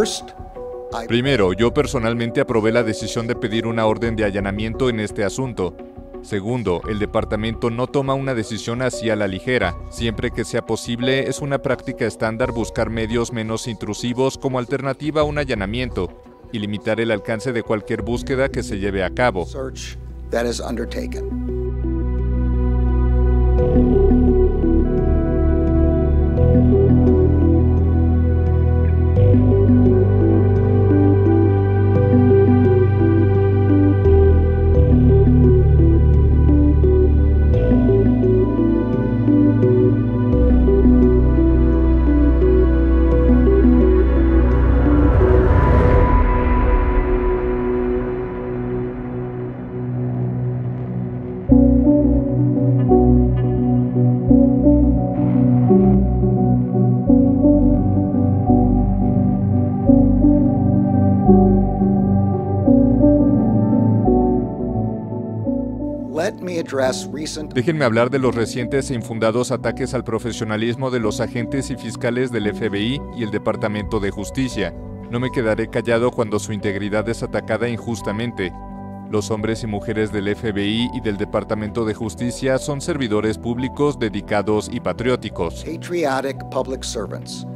Primero, yo personalmente aprobé la decisión de pedir una orden de allanamiento en este asunto. Segundo, el departamento no toma una decisión así a la ligera. Siempre que sea posible, es una práctica estándar buscar medios menos intrusivos como alternativa a un allanamiento y limitar el alcance de cualquier búsqueda que se lleve a cabo. Déjenme hablar de los recientes e infundados ataques al profesionalismo de los agentes y fiscales del FBI y el Departamento de Justicia. No me quedaré callado cuando su integridad es atacada injustamente. Los hombres y mujeres del FBI y del Departamento de Justicia son servidores públicos dedicados y patrióticos. Patriotic public servants